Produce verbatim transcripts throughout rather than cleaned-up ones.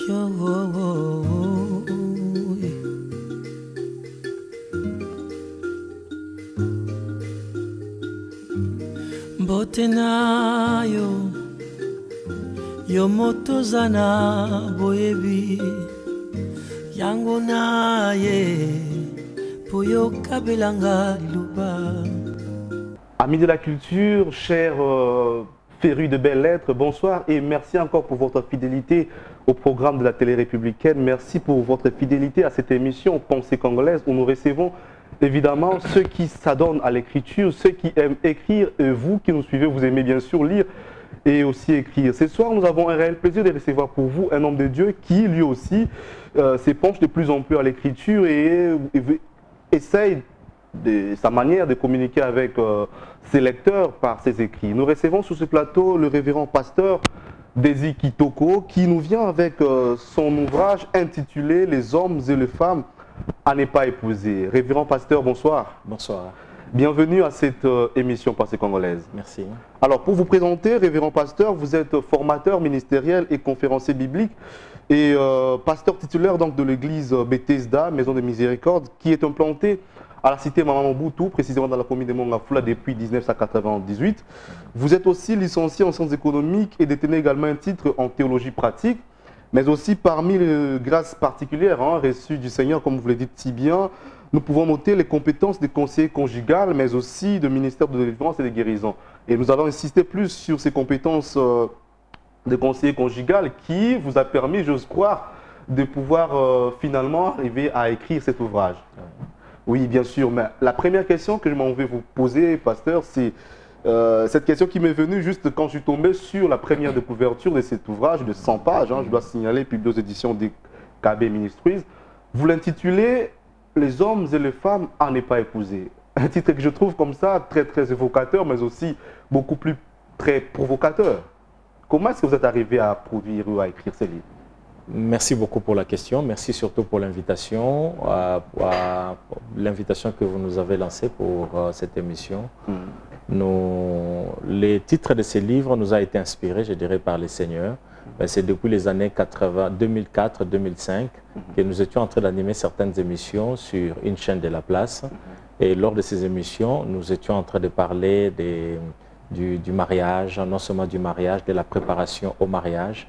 Yo, oh, oh, oh, yeah. Botena yo yo motozana boyebi yango na ye poyo kabelanga luba. Amis de la culture, chers euh, férus de belles lettres, bonsoir et merci encore pour votre fidélité au programme de la télé républicaine. Merci pour votre fidélité à cette émission Pensée congolaise où nous recevons évidemment ceux qui s'adonnent à l'écriture, ceux qui aiment écrire et vous qui nous suivez, vous aimez bien sûr lire et aussi écrire. Ce soir, nous avons un réel plaisir de recevoir pour vous un homme de Dieu qui lui aussi euh, s'épanche de plus en plus à l'écriture et, et, et essaye de sa manière de communiquer avec euh, ses lecteurs par ses écrits. Nous recevons sur ce plateau le révérend pasteur Désir Kitoko qui nous vient avec euh, son ouvrage intitulé « Les hommes et les femmes à ne pas épouser ». Révérend pasteur, bonsoir. Bonsoir. Bienvenue à cette euh, émission Pensée congolaise. Merci. Alors pour vous présenter, révérend pasteur, vous êtes formateur ministériel et conférencier biblique et euh, pasteur titulaire donc, de l'église Bethesda, Maison de Miséricorde, qui est implantée à la cité Maman Boutou, précisément dans la commune de Mongafula depuis mille neuf cent quatre-vingt-dix-huit. Vous êtes aussi licencié en sciences économiques et détenez également un titre en théologie pratique, mais aussi parmi les grâces particulières hein, reçues du Seigneur, comme vous le dites si bien, nous pouvons noter les compétences de conseiller conjugal, mais aussi de ministère de délivrance et de guérison. Et nous allons insister plus sur ces compétences euh, de conseiller conjugal qui vous a permis, j'ose croire, de pouvoir euh, finalement arriver à écrire cet ouvrage. Oui, bien sûr, mais la première question que je m'en vais vous poser, pasteur, c'est euh, cette question qui m'est venue juste quand je suis tombé sur la première de couverture de cet ouvrage de cent pages, hein, je dois signaler, publié aux éditions des K B Ministries. Vous l'intitulez « Les hommes et les femmes à ne pas épouser ». Un titre que je trouve comme ça très très évocateur, mais aussi beaucoup plus très provocateur. Comment est-ce que vous êtes arrivé à produire ou à écrire ce livre? Merci beaucoup pour la question. Merci surtout pour l'invitation, euh, l'invitation que vous nous avez lancée pour euh, cette émission. Mm. Nous, les titres de ces livres nous ont été inspirés, je dirais, par les seigneurs. Mm. C'est depuis les années quatre-vingt, deux mille quatre deux mille cinq mm. que nous étions en train d'animer certaines émissions sur une chaîne de la place. Mm. Et lors de ces émissions, nous étions en train de parler des, du, du mariage, non seulement du mariage, de la préparation au mariage.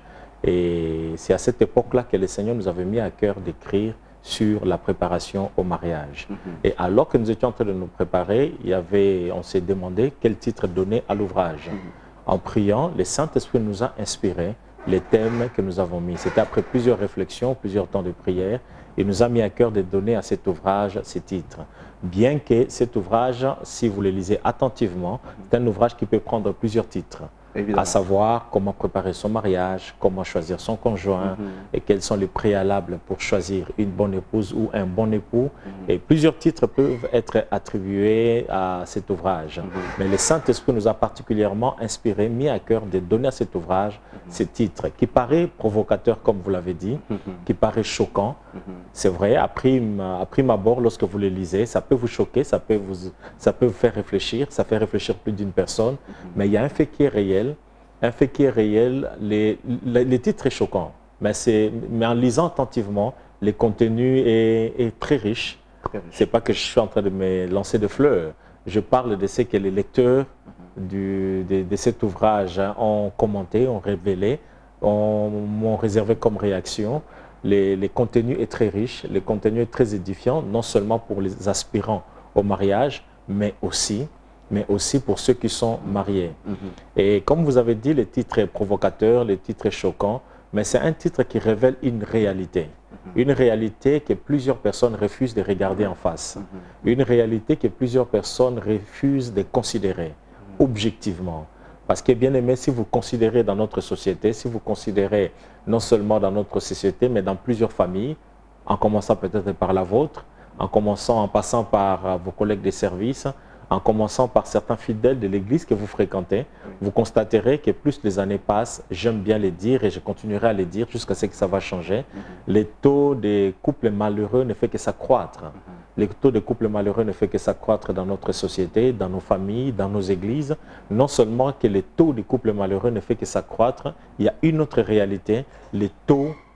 Et c'est à cette époque-là que le Seigneur nous avait mis à cœur d'écrire sur la préparation au mariage. Mm-hmm. Et alors que nous étions en train de nous préparer, il y avait, on s'est demandé quel titre donner à l'ouvrage. Mm-hmm. En priant, le Saint-Esprit nous a inspiré les thèmes que nous avons mis. C'était après plusieurs réflexions, plusieurs temps de prière, il nous a mis à cœur de donner à cet ouvrage ces titres. Bien que cet ouvrage, si vous le lisez attentivement, c'est un ouvrage qui peut prendre plusieurs titres. Évidemment. À savoir comment préparer son mariage, comment choisir son conjoint mm-hmm. et quels sont les préalables pour choisir une bonne épouse ou un bon époux. Mm-hmm. Et plusieurs titres peuvent être attribués à cet ouvrage. Mm-hmm. Mais le Saint-Esprit nous a particulièrement inspiré, mis à cœur de donner à cet ouvrage mm-hmm. ces titres qui paraît provocateur comme vous l'avez dit, mm-hmm. qui paraît choquant. Mm-hmm. C'est vrai, à prime, à prime abord, lorsque vous le lisez, ça peut vous choquer, ça peut vous, ça peut vous faire réfléchir, ça fait réfléchir plus d'une personne. Mm-hmm. Mais il y a un fait qui est réel. Un fait qui est réel, les, les, les titres sont choquants, mais, mais en lisant attentivement, le contenu est, est très riche. Ce n'est pas que je suis en train de me lancer de fleurs. Je parle de ce que les lecteurs du, de, de cet ouvrage ont commenté, ont révélé, m'ont réservé comme réaction. Le, le contenu est très riche, le contenu est très édifiant, non seulement pour les aspirants au mariage, mais aussi mais aussi pour ceux qui sont mariés. Mm-hmm. Et comme vous avez dit, le titre est provocateur, le titre est choquant, mais c'est un titre qui révèle une réalité. Mm-hmm. Une réalité que plusieurs personnes refusent de regarder en face. Mm-hmm. Une réalité que plusieurs personnes refusent de considérer mm-hmm. objectivement. Parce que bien aimé, si vous considérez dans notre société, si vous considérez non seulement dans notre société, mais dans plusieurs familles, en commençant peut-être par la vôtre, en commençant, en passant par vos collègues de service, en commençant par certains fidèles de l'église que vous fréquentez, vous constaterez que plus les années passent, j'aime bien les dire et je continuerai à les dire jusqu'à ce que ça va changer, mm-hmm. le taux des couples malheureux ne fait que s'accroître. Mm-hmm. Le taux de couples malheureux ne fait que s'accroître dans notre société, dans nos familles, dans nos églises. Non seulement que le taux des couples malheureux ne fait que s'accroître, il y a une autre réalité, le taux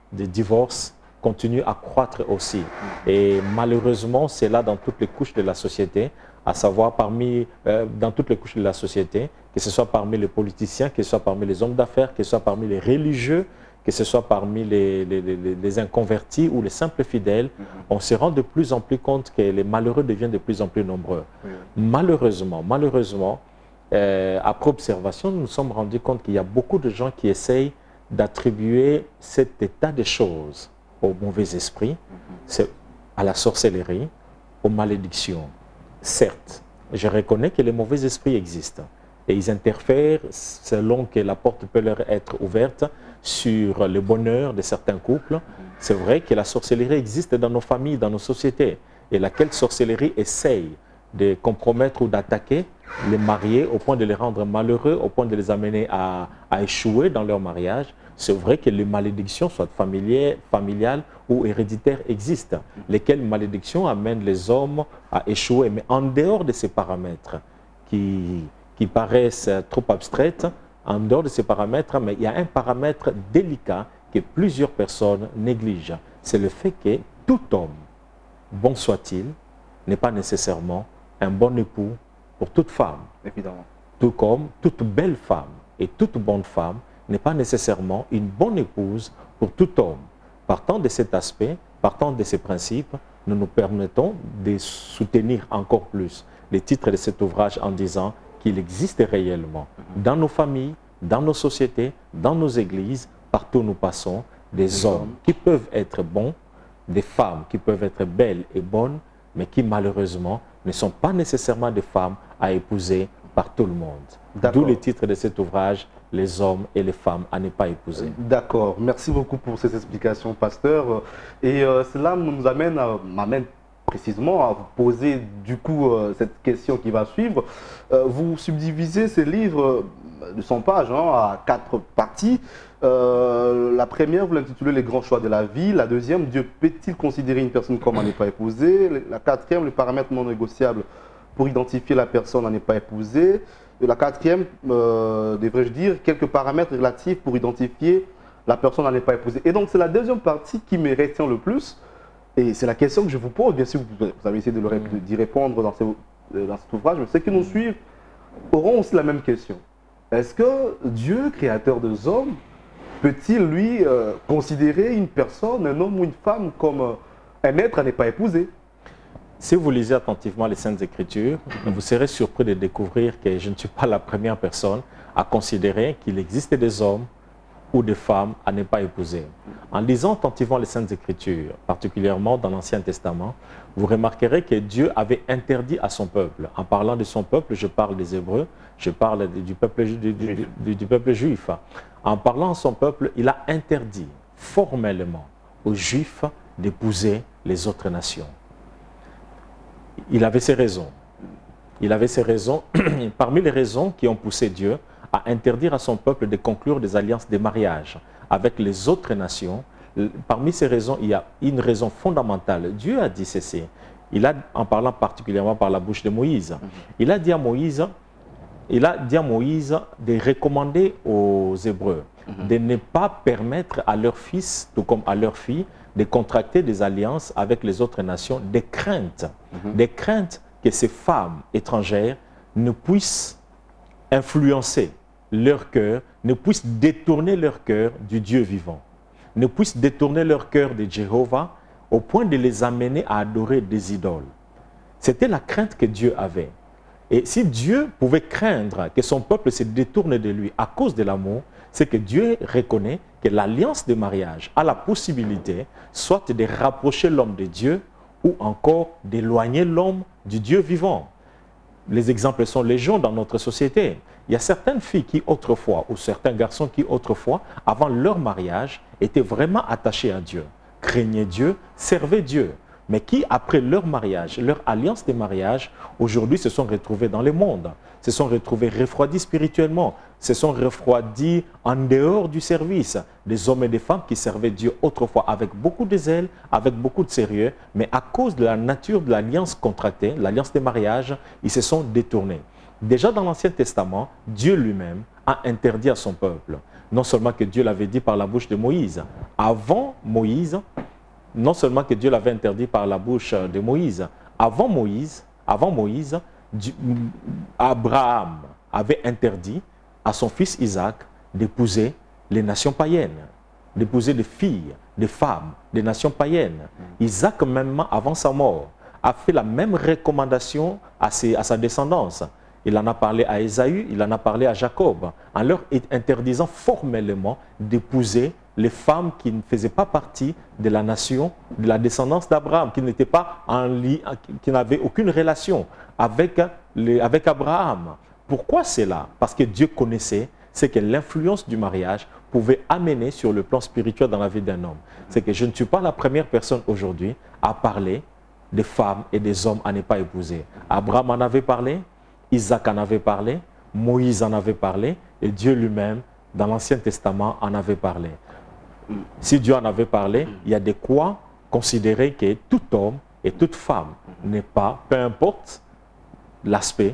de divorce continue à croître aussi. Et malheureusement, c'est là dans toutes les couches de la société, à savoir parmi, euh, dans toutes les couches de la société, que ce soit parmi les politiciens, que ce soit parmi les hommes d'affaires, que ce soit parmi les religieux, que ce soit parmi les, les, les, les inconvertis ou les simples fidèles, mm-hmm. on se rend de plus en plus compte que les malheureux deviennent de plus en plus nombreux. Mm-hmm. Malheureusement, malheureusement, euh, après observation, nous nous sommes rendus compte qu'il y a beaucoup de gens qui essayent d'attribuer cet état de choses au mauvais esprit, mm-hmm. à la sorcellerie, aux malédictions. Certes, je reconnais que les mauvais esprits existent et ils interfèrent selon que la porte peut leur être ouverte sur le bonheur de certains couples. C'est vrai que la sorcellerie existe dans nos familles, dans nos sociétés, et laquelle sorcellerie essaye de compromettre ou d'attaquer les mariés au point de les rendre malheureux, au point de les amener à, à échouer dans leur mariage. C'est vrai que les malédictions, soit familières, familiales ou héréditaires, existent, lesquelles malédictions amènent les hommes à échouer. Mais en dehors de ces paramètres qui, qui paraissent trop abstraites, en dehors de ces paramètres, mais il y a un paramètre délicat que plusieurs personnes négligent. C'est le fait que tout homme, bon soit-il, n'est pas nécessairement un bon époux pour toute femme. Évidemment. Tout comme toute belle femme et toute bonne femme n'est pas nécessairement une bonne épouse pour tout homme. Partant de cet aspect, partant de ces principes, nous nous permettons de soutenir encore plus les titres de cet ouvrage en disant qu'il existe réellement dans nos familles, dans nos sociétés, dans nos églises, partout où nous passons, des hommes qui peuvent être bons, des femmes qui peuvent être belles et bonnes, mais qui malheureusement ne sont pas nécessairement des femmes à épouser par tout le monde. D'où le titre de cet ouvrage, les hommes et les femmes à ne pas épouser. D'accord. Merci beaucoup pour ces explications, pasteur. Et euh, cela nous amène, à, m'amène précisément à vous poser du coup euh, cette question qui va suivre. Euh, vous subdivisez ces livres de cent pages hein, à quatre parties. Euh, la première, vous l'intitulez « Les grands choix de la vie ». La deuxième, « Dieu peut-il considérer une personne comme à ne pas épouser ?» La quatrième, « Les paramètres non négociables pour identifier la personne à ne pas épouser ». La quatrième, euh, devrais-je dire, quelques paramètres relatifs pour identifier la personne à ne pas épouser. Et donc, c'est la deuxième partie qui me retient le plus. Et c'est la question que je vous pose. Bien sûr, vous avez essayé d'y répondre dans, ce, dans cet ouvrage, mais ceux qui nous suivent auront aussi la même question. Est-ce que Dieu, créateur des hommes, peut-il, lui, euh, considérer une personne, un homme ou une femme, comme euh, un être à ne pas épouser? Si vous lisez attentivement les Saintes Écritures, vous serez surpris de découvrir que je ne suis pas la première personne à considérer qu'il existe des hommes ou des femmes à ne pas épouser. En lisant attentivement les Saintes Écritures, particulièrement dans l'Ancien Testament, vous remarquerez que Dieu avait interdit à son peuple. En parlant de son peuple, je parle des Hébreux, je parle du peuple, du, du, du, du peuple juif. En parlant à son peuple, il a interdit formellement aux Juifs d'épouser les autres nations. Il avait ses raisons. Il avait ses raisons. Parmi les raisons qui ont poussé Dieu à interdire à son peuple de conclure des alliances de mariage avec les autres nations, parmi ces raisons, il y a une raison fondamentale. Dieu a dit ceci. Il a, en parlant particulièrement par la bouche de Moïse, il a dit à Moïse, il a dit à Moïse de recommander aux Hébreux de ne pas permettre à leurs fils, tout comme à leurs filles, de contracter des alliances avec les autres nations, des craintes, mm-hmm. des craintes que ces femmes étrangères ne puissent influencer leur cœur, ne puissent détourner leur cœur du Dieu vivant, ne puissent détourner leur cœur de Jéhovah au point de les amener à adorer des idoles. C'était la crainte que Dieu avait. Et si Dieu pouvait craindre que son peuple se détourne de lui à cause de l'amour, c'est que Dieu reconnaît que l'alliance de mariage a la possibilité soit de rapprocher l'homme de Dieu ou encore d'éloigner l'homme du Dieu vivant. Les exemples sont légion dans notre société. Il y a certaines filles qui autrefois, ou certains garçons qui autrefois, avant leur mariage, étaient vraiment attachés à Dieu, craignaient Dieu, servaient Dieu, mais qui, après leur mariage, leur alliance de mariage, aujourd'hui se sont retrouvés dans le monde, se sont retrouvés refroidis spirituellement, se sont refroidis en dehors du service. Des hommes et des femmes qui servaient Dieu autrefois avec beaucoup de zèle, avec beaucoup de sérieux, mais à cause de la nature de l'alliance contractée, l'alliance de mariage, ils se sont détournés. Déjà dans l'Ancien Testament, Dieu lui-même a interdit à son peuple. Non seulement que Dieu l'avait dit par la bouche de Moïse. Avant Moïse, non seulement que Dieu l'avait interdit par la bouche de Moïse. Avant Moïse, avant Moïse, Dieu, Abraham avait interdit à son fils Isaac d'épouser les nations païennes, d'épouser des filles, des femmes, des nations païennes. Isaac, même avant sa mort, a fait la même recommandation à, ses, à sa descendance. Il en a parlé à Ésaü, il en a parlé à Jacob, en leur interdisant formellement d'épouser les femmes qui ne faisaient pas partie de la nation, de la descendance d'Abraham, qui n'étaient pas en lien, qui n'avaient aucune relation avec, les, avec Abraham. Pourquoi c'est là? Parce que Dieu connaissait, c'est que l'influence du mariage pouvait amener sur le plan spirituel dans la vie d'un homme. C'est que je ne suis pas la première personne aujourd'hui à parler des femmes et des hommes à ne pas épouser. Abraham en avait parlé, Isaac en avait parlé, Moïse en avait parlé, et Dieu lui-même, dans l'Ancien Testament, en avait parlé. Si Dieu en avait parlé, il y a de quoi considérer que tout homme et toute femme n'est pas, peu importe l'aspect,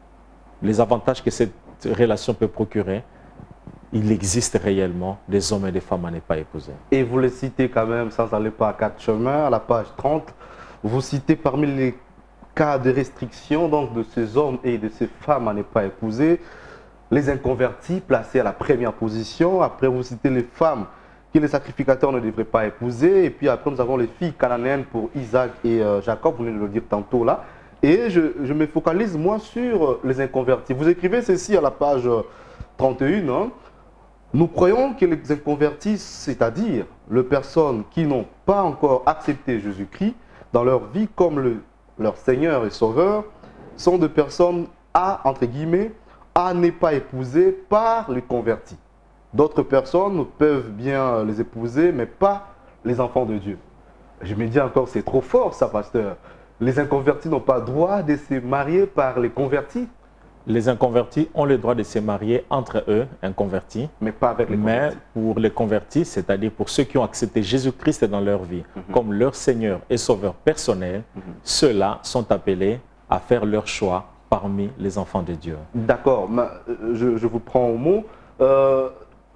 les avantages que cette relation peut procurer, il existe réellement des hommes et des femmes à ne pas épouser. Et vous les citez quand même, sans aller pas à quatre chemins, à la page trente, vous citez parmi les cas de restriction donc, de ces hommes et de ces femmes à ne pas épouser, les inconvertis placés à la première position. Après, vous citez les femmes que les sacrificateurs ne devraient pas épouser. Et puis après, nous avons les filles cananéennes pour Isaac et euh, Jacob, vous venez de le dire tantôt là. Et je, je me focalise, moi, sur les inconvertis. Vous écrivez ceci à la page trente et un. Hein. Nous croyons que les inconvertis, c'est-à-dire les personnes qui n'ont pas encore accepté Jésus-Christ dans leur vie comme le, leur Seigneur et Sauveur, sont des personnes à, entre guillemets, à ne pas épouser par les convertis. D'autres personnes peuvent bien les épouser, mais pas les enfants de Dieu. Je me dis encore, c'est trop fort ça, pasteur. Les inconvertis n'ont pas le droit de se marier par les convertis. Les inconvertis ont le droit de se marier entre eux, inconvertis. Mais pas avec les convertis. Mais pour les convertis, c'est-à-dire pour ceux qui ont accepté Jésus-Christ dans leur vie, mm-hmm. comme leur Seigneur et Sauveur personnel, mm-hmm. ceux-là sont appelés à faire leur choix parmi les enfants de Dieu. D'accord, je, je vous prends au mot. Euh,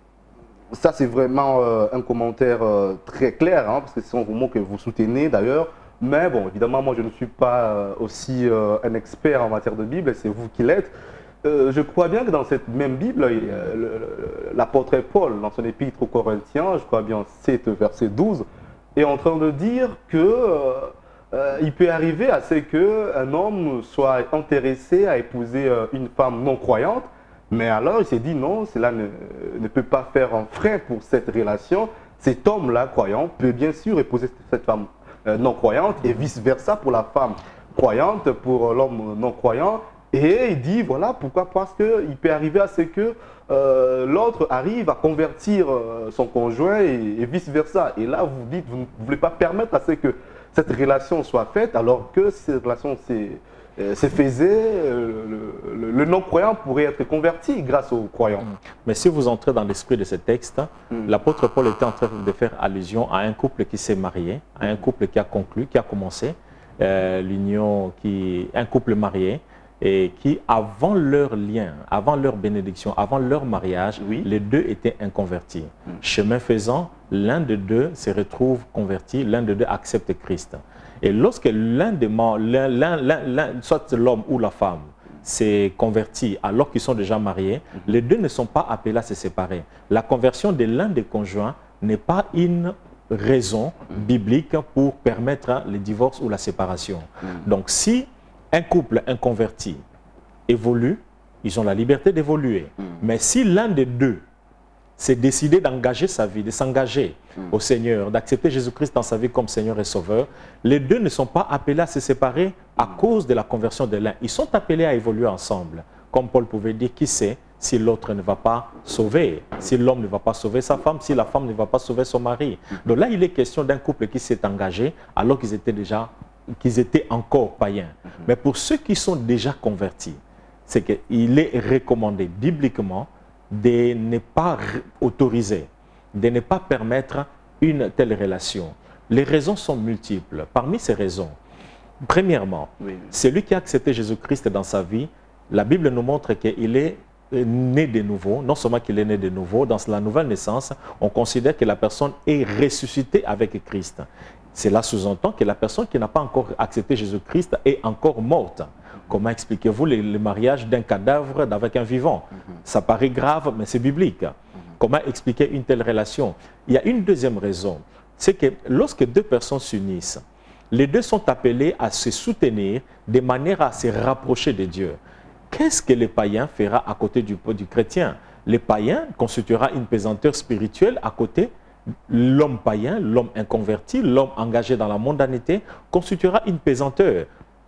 ça, c'est vraiment euh, un commentaire euh, très clair, hein, parce que ce sont vos mots que vous soutenez d'ailleurs. Mais bon, évidemment, moi, je ne suis pas euh, aussi euh, un expert en matière de Bible, c'est vous qui l'êtes. Euh, je crois bien que dans cette même Bible, l'apôtre Paul, dans son épître aux Corinthiens, je crois bien sept, verset douze, est en train de dire que euh, euh, il peut arriver à ce qu'un homme soit intéressé à épouser euh, une femme non croyante, mais alors il s'est dit non, cela ne, ne peut pas faire un frein pour cette relation. Cet homme-là, croyant, peut bien sûr épouser cette femme euh, non croyante et vice-versa pour la femme croyante, pour l'homme non croyant. Et il dit, voilà, pourquoi? Parce qu'il peut arriver à ce que euh, l'autre arrive à convertir euh, son conjoint et, et vice-versa. Et là, vous dites, vous ne voulez pas permettre à ce que cette relation soit faite, alors que cette relation se faisait, euh, le, le, le non-croyant pourrait être converti grâce aux croyants. Mais si vous entrez dans l'esprit de ce texte, mm. l'apôtre Paul était en train de faire allusion à un couple qui s'est marié, à un couple qui a conclu, qui a commencé euh, l'union, qui un couple marié, et qui, avant leur lien, avant leur bénédiction, avant leur mariage, oui. les deux étaient inconvertis. Mm. Chemin faisant, l'un des deux se retrouve converti, l'un des deux accepte Christ. Et lorsque l'un des l'un, soit l'homme ou la femme, s'est converti alors qu'ils sont déjà mariés, mm. les deux ne sont pas appelés à se séparer. La conversion de l'un des conjoints n'est pas une raison mm. biblique pour permettre le divorce ou la séparation. Mm. Donc si un couple inconverti évolue, ils ont la liberté d'évoluer. Mm. Mais si l'un des deux s'est décidé d'engager sa vie, de s'engager mm. au Seigneur, d'accepter Jésus-Christ dans sa vie comme Seigneur et Sauveur, les deux ne sont pas appelés à se séparer à mm. cause de la conversion de l'un. Ils sont appelés à évoluer ensemble. Comme Paul pouvait dire, qui sait si l'autre ne va pas sauver, si l'homme ne va pas sauver sa femme, si la femme ne va pas sauver son mari. Mm. Donc là, il est question d'un couple qui s'est engagé alors qu'ils étaient déjà qu'ils étaient encore païens. Mm-hmm. Mais pour ceux qui sont déjà convertis, c'est qu'il est recommandé bibliquement de ne pas autoriser, de ne pas permettre une telle relation. Les raisons sont multiples. Parmi ces raisons, premièrement, oui. celui qui a accepté Jésus-Christ dans sa vie, la Bible nous montre qu'il est né de nouveau, non seulement qu'il est né de nouveau, dans la nouvelle naissance, on considère que la personne est ressuscitée avec Christ. Cela sous-entend que la personne qui n'a pas encore accepté Jésus-Christ est encore morte. Comment expliquez-vous le, le mariage d'un cadavre avec un vivant? Ça paraît grave, mais c'est biblique. Comment expliquer une telle relation? Il y a une deuxième raison, c'est que lorsque deux personnes s'unissent, les deux sont appelés à se soutenir de manière à se rapprocher de Dieu. Qu'est-ce que le païen fera à côté du, du chrétien? Le païen constituera une pesanteur spirituelle à côté. L'homme païen, l'homme inconverti, l'homme engagé dans la mondanité constituera une pesanteur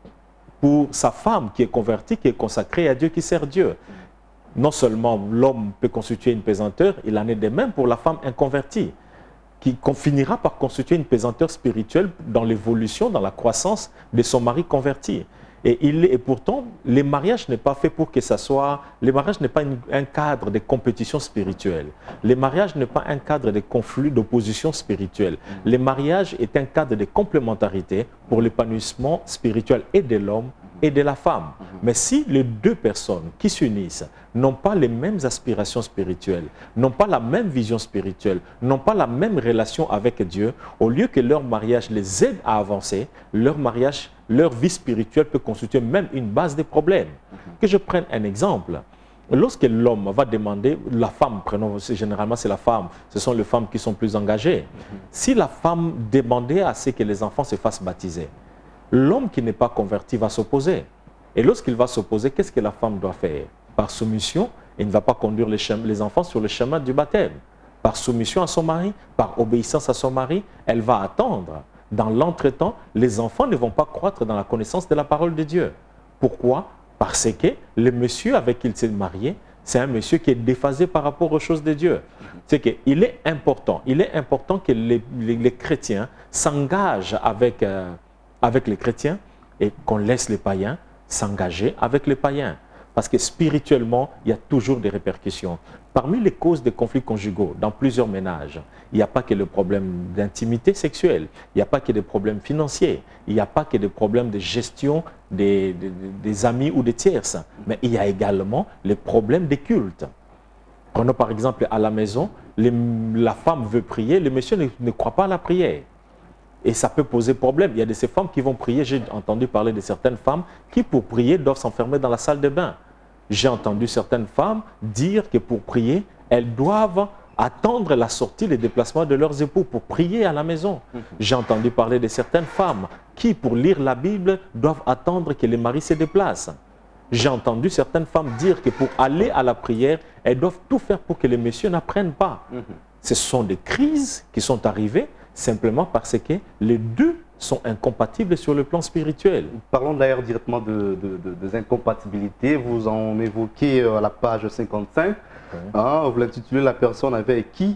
pour sa femme qui est convertie, qui est consacrée à Dieu, qui sert Dieu. Non seulement l'homme peut constituer une pesanteur, il en est de même pour la femme inconvertie, qui finira par constituer une pesanteur spirituelle dans l'évolution, dans la croissance de son mari converti. Et, il, et pourtant, le mariage n'est pas fait pour que ça soit... Le mariage n'est pas une, un cadre de compétition spirituelle. Le mariage n'est pas un cadre de conflit, d'opposition spirituelle. Le mariage est un cadre de complémentarité pour l'épanouissement spirituel et de l'homme et de la femme. Mais si les deux personnes qui s'unissent n'ont pas les mêmes aspirations spirituelles, n'ont pas la même vision spirituelle, n'ont pas la même relation avec Dieu, au lieu que leur mariage les aide à avancer, leur mariage, leur vie spirituelle peut constituer même une base de problèmes. Que je prenne un exemple. Lorsque l'homme va demander, la femme, prenons, généralement c'est la femme, ce sont les femmes qui sont plus engagées. Si la femme demandait à ce que les enfants se fassent baptiser, l'homme qui n'est pas converti va s'opposer. Et lorsqu'il va s'opposer, qu'est-ce que la femme doit faire? Par soumission, il ne va pas conduire les, les enfants sur le chemin du baptême. Par soumission à son mari, par obéissance à son mari, elle va attendre. Dans l'entretemps, les enfants ne vont pas croître dans la connaissance de la parole de Dieu. Pourquoi? Parce que le monsieur avec qui il s'est marié, c'est un monsieur qui est déphasé par rapport aux choses de Dieu. C'est qu'il est important, il est important que les, les, les chrétiens s'engagent avec, euh, avec les chrétiens et qu'on laisse les païens s'engager avec les païens. Parce que spirituellement, il y a toujours des répercussions. Parmi les causes des conflits conjugaux dans plusieurs ménages, il n'y a pas que le problème d'intimité sexuelle, il n'y a pas que des problèmes financiers, il n'y a pas que des problèmes de gestion des, des, des amis ou des tierces, mais il y a également les problèmes des cultes. Prenons par exemple à la maison, les, la femme veut prier, le monsieur ne, ne croit pas à la prière. Et ça peut poser problème. Il y a de ces femmes qui vont prier. J'ai entendu parler de certaines femmes qui, pour prier, doivent s'enfermer dans la salle de bain. J'ai entendu certaines femmes dire que pour prier, elles doivent attendre la sortie, les déplacements de leurs époux pour prier à la maison. Mm-hmm. J'ai entendu parler de certaines femmes qui, pour lire la Bible, doivent attendre que les maris se déplacent. J'ai entendu certaines femmes dire que pour aller à la prière, elles doivent tout faire pour que les messieurs n'apprennent pas. Mm-hmm. Ce sont des crises qui sont arrivées simplement parce que les deux sont incompatibles sur le plan spirituel. Parlons d'ailleurs directement de, de, de, des incompatibilités. Vous en évoquez à la page cinquante-cinq. Oui. Hein, vous l'intitulez « La personne avec qui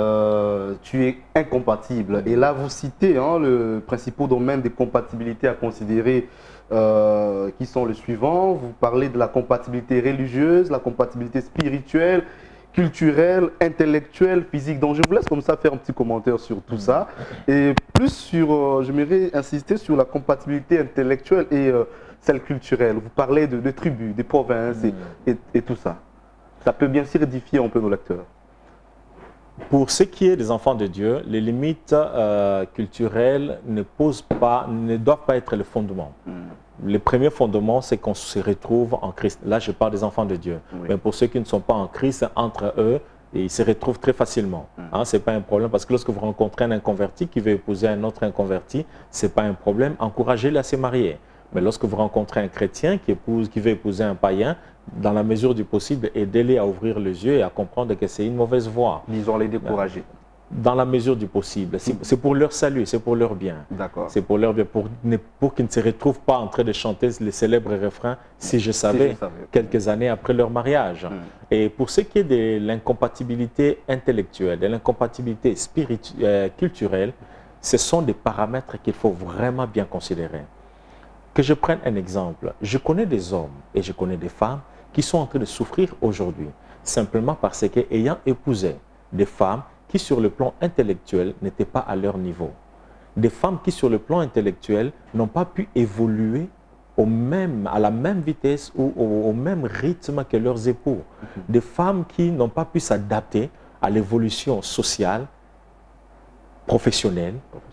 euh, tu es incompatible ». Et là, vous citez hein, le principal domaine des compatibilités à considérer euh, qui sont les suivants. Vous parlez de la compatibilité religieuse, la compatibilité spirituelle, culturel, intellectuel, physique. Donc je vous laisse comme ça faire un petit commentaire sur tout ça. Et plus sur, euh, j'aimerais insister sur la compatibilité intellectuelle et euh, celle culturelle. Vous parlez de, de tribus, des provinces et, et, et tout ça. Ça peut bien sûr édifier un peu nos lecteurs. Pour ce qui est des enfants de Dieu, les limites euh, culturelles ne posent pas, ne doivent pas être le fondement. Mm. Le premier fondement, c'est qu'on se retrouve en Christ. Là, je parle des enfants de Dieu. Oui. Mais pour ceux qui ne sont pas en Christ, entre eux, ils se retrouvent très facilement. Mm. Hein, ce n'est pas un problème parce que lorsque vous rencontrez un inconverti qui veut épouser un autre inconverti, ce n'est pas un problème. Encouragez-le à se marier. Mais lorsque vous rencontrez un chrétien qui, épouse, qui veut épouser un païen, dans la mesure du possible, aidez-les à ouvrir les yeux et à comprendre que c'est une mauvaise voie. Disons les décourager. Dans la mesure du possible. C'est pour leur salut, c'est pour leur bien. D'accord. C'est pour leur bien, pour, pour qu'ils ne se retrouvent pas en train de chanter le célèbre refrain « Si je savais », si je savais. Quelques années après leur mariage. Mm. Et pour ce qui est de l'incompatibilité intellectuelle, de l'incompatibilité euh, culturelle, ce sont des paramètres qu'il faut vraiment bien considérer. Que je prenne un exemple. Je connais des hommes et je connais des femmes qui sont en train de souffrir aujourd'hui, simplement parce qu'ayant épousé des femmes qui sur le plan intellectuel n'étaient pas à leur niveau. Des femmes qui sur le plan intellectuel n'ont pas pu évoluer au même, à la même vitesse ou au, au même rythme que leurs époux. Mm-hmm. Des femmes qui n'ont pas pu s'adapter à l'évolution sociale, professionnelle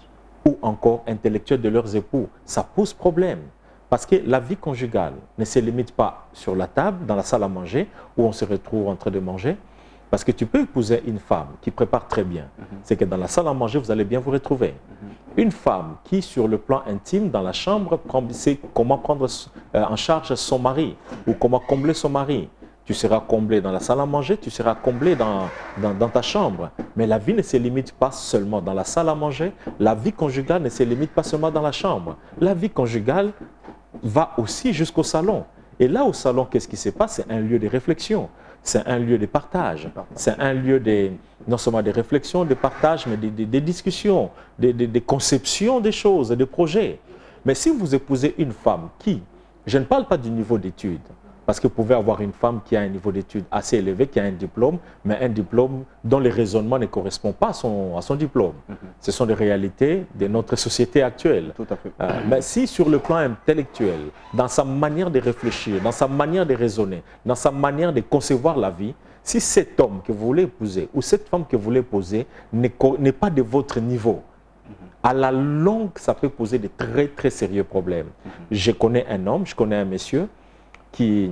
ou encore intellectuelle de leurs époux. Ça pose problème. Parce que la vie conjugale ne se limite pas sur la table, dans la salle à manger, où on se retrouve en train de manger. Parce que tu peux épouser une femme qui prépare très bien. Mm-hmm. C'est que dans la salle à manger, vous allez bien vous retrouver. Mm-hmm. Une femme qui, sur le plan intime, dans la chambre, sait comment prendre en charge son mari ou comment combler son mari. Tu seras comblé dans la salle à manger, tu seras comblé dans, dans, dans ta chambre. Mais la vie ne se limite pas seulement dans la salle à manger. La vie conjugale ne se limite pas seulement dans la chambre. La vie conjugale va aussi jusqu'au salon. Et là, au salon, qu'est-ce qui se passe? C'est un lieu de réflexion. C'est un lieu de partage. C'est un lieu de, non seulement de réflexion, de partage, mais des de, de discussions, de, de, de conception des choses, des projets. Mais si vous épousez une femme qui, je ne parle pas du niveau d'études, parce que vous pouvez avoir une femme qui a un niveau d'études assez élevé, qui a un diplôme, mais un diplôme dont le raisonnement ne correspond pas à son, à son diplôme. Mm-hmm. Ce sont des réalités de notre société actuelle. Tout à fait. Euh, mais si sur le plan intellectuel, dans sa manière de réfléchir, dans sa manière de raisonner, dans sa manière de concevoir la vie, si cet homme que vous voulez épouser ou cette femme que vous voulez épouser n'est pas de votre niveau, à la longue, ça peut poser de très très sérieux problèmes. Mm-hmm. Je connais un homme, je connais un monsieur, qui,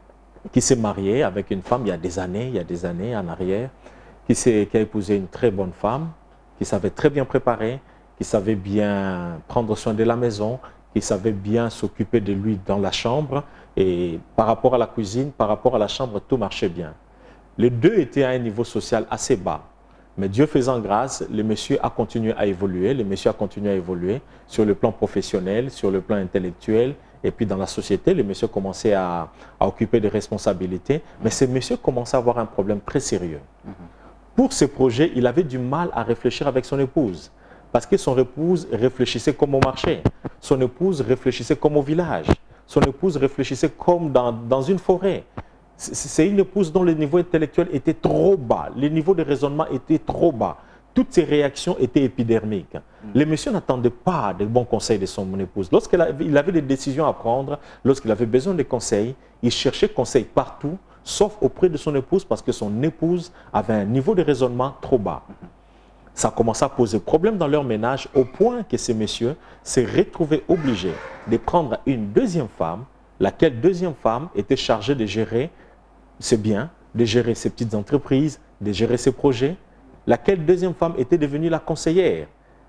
qui s'est marié avec une femme il y a des années, il y a des années en arrière, qui, qui a épousé une très bonne femme, qui savait très bien préparer, qui savait bien prendre soin de la maison, qui savait bien s'occuper de lui dans la chambre, et par rapport à la cuisine, par rapport à la chambre, tout marchait bien. Les deux étaient à un niveau social assez bas. Mais Dieu faisant grâce, le monsieur a continué à évoluer, le monsieur a continué à évoluer sur le plan professionnel, sur le plan intellectuel. Et puis dans la société, le monsieur commençait à, à occuper des responsabilités. Mais ce monsieur commençait à avoir un problème très sérieux. Mm-hmm. Pour ce projet, il avait du mal à réfléchir avec son épouse. Parce que son épouse réfléchissait comme au marché. Son épouse réfléchissait comme au village. Son épouse réfléchissait comme dans, dans une forêt. C'est une épouse dont le niveau intellectuel était trop bas. Le niveau de raisonnement était trop bas. Toutes ses réactions étaient épidermiques. Mm. Le monsieur n'attendait pas de bons conseils de son épouse. Lorsqu'il avait des décisions à prendre, lorsqu'il avait besoin de conseils, il cherchait conseil partout, sauf auprès de son épouse, parce que son épouse avait un niveau de raisonnement trop bas. Mm. Ça a commencé à poser problème dans leur ménage, au point que ce monsieur s'est retrouvé obligé de prendre une deuxième femme, laquelle deuxième femme était chargée de gérer ses biens, de gérer ses petites entreprises, de gérer ses projets. Laquelle deuxième femme était devenue la conseillère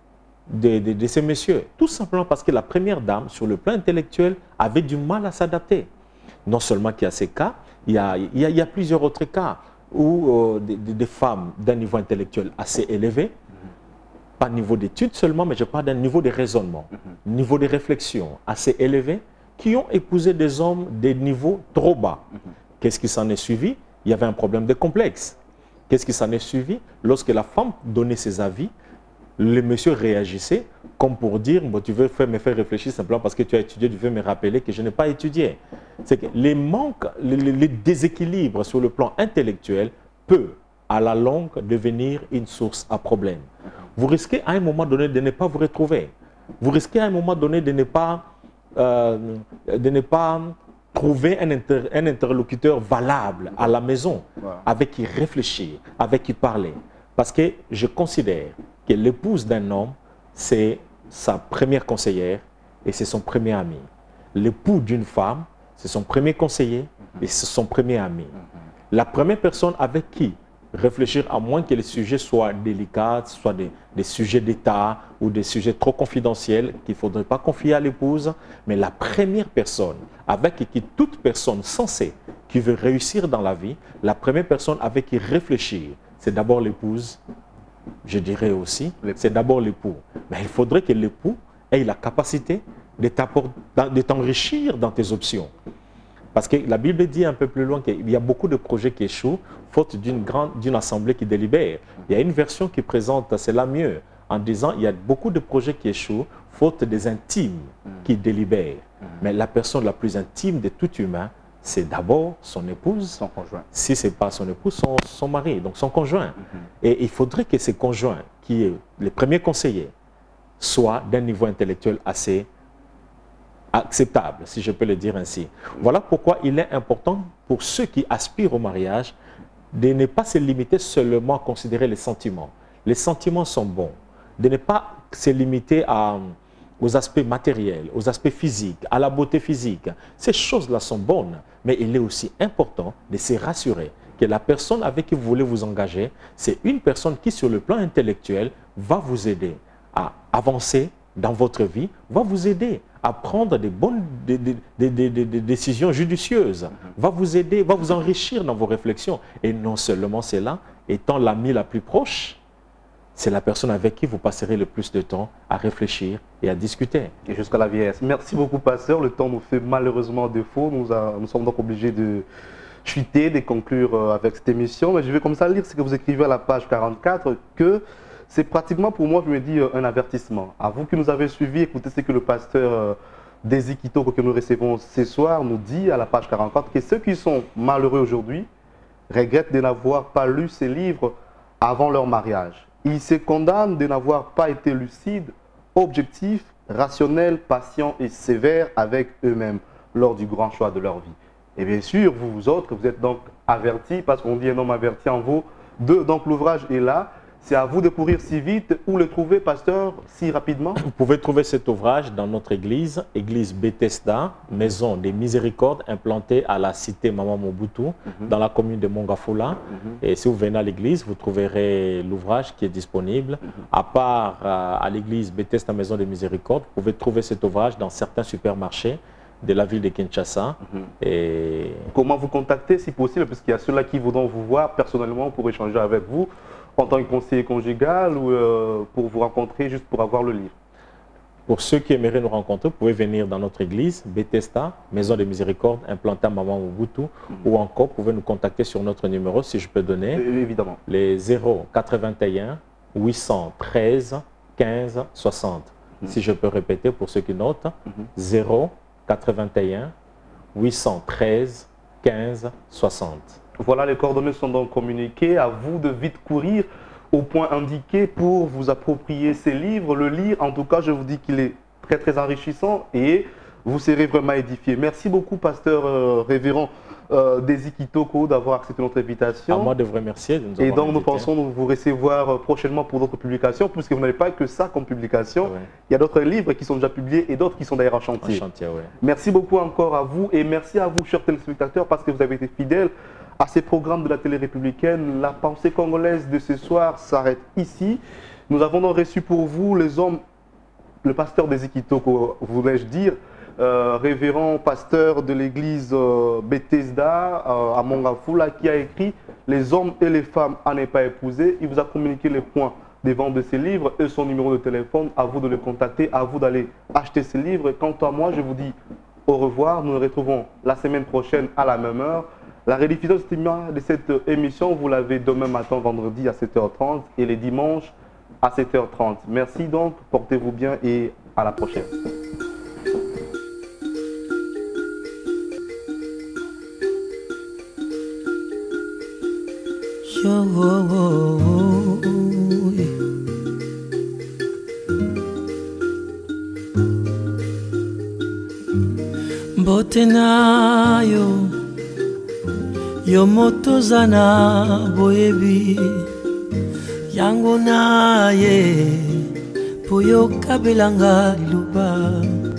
de, de, de ces messieurs. Tout simplement parce que la première dame, sur le plan intellectuel, avait du mal à s'adapter. Non seulement qu'il y a ces cas, il y a, il y a, il y a plusieurs autres cas où euh, des, des femmes d'un niveau intellectuel assez élevé, mm-hmm. pas niveau d'études seulement, mais je parle d'un niveau de raisonnement, mm-hmm. niveau de réflexion assez élevé, qui ont épousé des hommes des niveaux trop bas. Mm-hmm. Qu'est-ce qui s'en est suivi? Il y avait un problème de complexe. Qu'est-ce qui s'en est suivi? Lorsque la femme donnait ses avis, le monsieur réagissait comme pour dire bon, tu veux faire, me faire réfléchir simplement parce que tu as étudié, tu veux me rappeler que je n'ai pas étudié. C'est que les manques, les, les déséquilibres sur le plan intellectuel peuvent à la longue devenir une source à problème. Vous risquez à un moment donné de ne pas vous retrouver. Vous risquez à un moment donné de ne pas, euh, de ne pas trouver un, inter, un interlocuteur valable à la maison, voilà. Avec qui réfléchir, avec qui parler. Parce que je considère que l'épouse d'un homme, c'est sa première conseillère et c'est son premier ami. L'époux d'une femme, c'est son premier conseiller et c'est son premier ami. La première personne avec qui réfléchir, à moins que les sujets soient délicats, soient des, des sujets d'État ou des sujets trop confidentiels qu'il ne faudrait pas confier à l'épouse, mais la première personne avec qui toute personne sensée qui veut réussir dans la vie, la première personne avec qui réfléchir, c'est d'abord l'épouse, je dirais aussi, c'est d'abord l'époux. Mais il faudrait que l'époux ait la capacité de t'enrichir dans tes options. Parce que la Bible dit un peu plus loin qu'il y a beaucoup de projets qui échouent, faute d'une grande, d'une assemblée qui délibère. Il y a une version qui présente cela mieux, en disant il y a beaucoup de projets qui échouent, faute des intimes qui délibèrent. Mais la personne la plus intime de tout humain, c'est d'abord son épouse, son conjoint. Si ce n'est pas son épouse, son, son mari, donc son conjoint. Mm-hmm. Et il faudrait que ce conjoint, qui est le premier conseiller, soit d'un niveau intellectuel assez acceptable, si je peux le dire ainsi. Voilà pourquoi il est important pour ceux qui aspirent au mariage de ne pas se limiter seulement à considérer les sentiments. Les sentiments sont bons. De ne pas se limiter à, aux aspects matériels, aux aspects physiques, à la beauté physique. Ces choses-là sont bonnes, mais il est aussi important de se rassurer que la personne avec qui vous voulez vous engager, c'est une personne qui, sur le plan intellectuel, va vous aider à avancer dans votre vie, va vous aider à prendre des bonnes des, des, des, des, des décisions judicieuses, va vous aider, va vous enrichir dans vos réflexions. Et non seulement cela, étant l'ami la plus proche, c'est la personne avec qui vous passerez le plus de temps à réfléchir et à discuter. Et jusqu'à la vieillesse. Merci beaucoup, pasteur. Le temps nous fait malheureusement défaut. Nous, a, nous sommes donc obligés de chuter, de conclure avec cette émission. Mais je vais comme ça lire ce que vous écrivez à la page quarante-quatre, que c'est pratiquement pour moi, je me dis, un avertissement. À vous qui nous avez suivis, écoutez ce que le pasteur Désy Kitoko que nous recevons ce soir nous dit à la page quarante-quatre, que ceux qui sont malheureux aujourd'hui regrettent de n'avoir pas lu ces livres avant leur mariage. Ils se condamnent de n'avoir pas été lucides, objectifs, rationnels, patients et sévères avec eux-mêmes lors du grand choix de leur vie. Et bien sûr, vous, vous autres, vous êtes donc avertis, parce qu'on dit un homme averti en vaut deux. Donc l'ouvrage est là. C'est à vous de courir si vite ou le trouver, pasteur, si rapidement. Vous pouvez trouver cet ouvrage dans notre église, église Bethesda, maison des miséricordes, implantée à la cité Mama Mobutu, mm-hmm. dans la commune de Mongafula. Mm-hmm. Et si vous venez à l'église, vous trouverez l'ouvrage qui est disponible. Mm-hmm. À part euh, à l'église Bethesda, maison des miséricordes, vous pouvez trouver cet ouvrage dans certains supermarchés de la ville de Kinshasa. Mm-hmm. Et comment vous contacter si possible, parce qu'il y a ceux-là qui voudront vous voir personnellement pour échanger avec vous, en tant que conseiller conjugal ou euh, pour vous rencontrer, juste pour avoir le livre? Pour ceux qui aimeraient nous rencontrer, vous pouvez venir dans notre église, Bethesda, Maison de Miséricorde, implantée à Mama Mobutu, mm-hmm. ou encore, vous pouvez nous contacter sur notre numéro, si je peux donner. Euh, évidemment. Les zéro quatre-vingt-un huit cent treize quinze soixante. Mm-hmm. Si je peux répéter pour ceux qui notent, mm-hmm. zéro quatre-vingt-un huit cent treize quinze soixante. Voilà, les coordonnées sont donc communiquées. À vous de vite courir au point indiqué pour vous approprier ces livres, le lire. En tout cas, je vous dis qu'il est très très enrichissant et vous serez vraiment édifié. Merci beaucoup, pasteur euh, révérend euh, Désy Kitoko, d'avoir accepté notre invitation. À moi de vous remercier. De nous et donc, invité. Nous pensons vous recevoir prochainement pour d'autres publications, puisque vous n'avez pas que ça comme publication. Ouais. Il y a d'autres livres qui sont déjà publiés et d'autres qui sont d'ailleurs en chantier. En chantier ouais. Merci beaucoup encore à vous et merci à vous, chers téléspectateurs, parce que vous avez été fidèles à ces programmes de la télé républicaine. La pensée congolaise de ce soir s'arrête ici. Nous avons donc reçu pour vous les hommes, le pasteur Désy Kitoko, voulais-je dire, euh, révérend pasteur de l'église euh, Bethesda euh, à Mongafula, qui a écrit « Les hommes et les femmes à ne pas épouser ». Il vous a communiqué les points des ventes de ces livres et son numéro de téléphone. À vous de le contacter, à vous d'aller acheter ces livres. Et quant à moi, je vous dis au revoir. Nous nous retrouvons la semaine prochaine à la même heure. La rediffusion de cette émission, vous l'avez demain matin, vendredi à sept heures trente et les dimanches à sept heures trente. Merci donc, portez-vous bien et à la prochaine. Botenayo Yomoto zana boyebi yango na ye poyo kabelanga luba